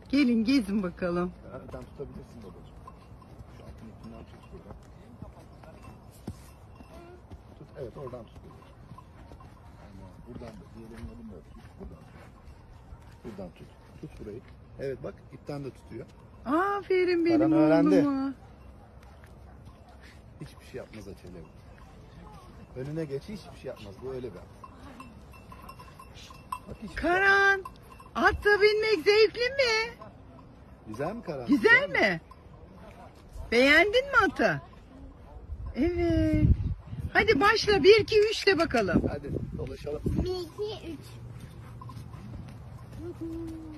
Gelin gezin bakalım. Nereden tutabilirsin babacığım? Şu altın ipinden tut buradan. Tut, evet oradan tut babacığım. Aynen. Buradan da diğerlerinin adını da tut. Buradan tut. Buradan tut. Tut burayı. Evet bak ipten de tutuyor. Aferin benim Karan öğrendi. oğluma. Hiçbir şey yapmaz Açeli. Önüne geç hiçbir şey yapmaz. Bu öyle bir at. Bak hiçbir şey yapmaz. Karan, atta binmek zevkli mi? Güzel mi Karan? Güzel mi? Beğendin mi atı? Evet. Hadi başla 1 2 3 de bakalım. Hadi dolaşalım. 1, 2, 3.